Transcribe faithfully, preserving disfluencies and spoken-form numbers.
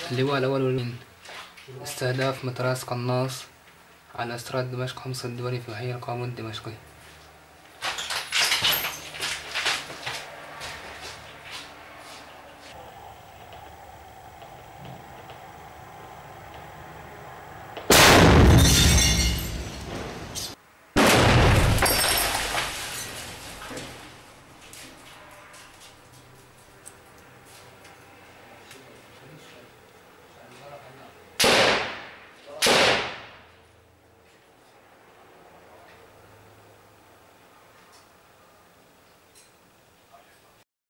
اللواء الأول والمين استهداف مطراس قناص على أسراد دمشق خمسة الدولي في حي القامون الدمشقي.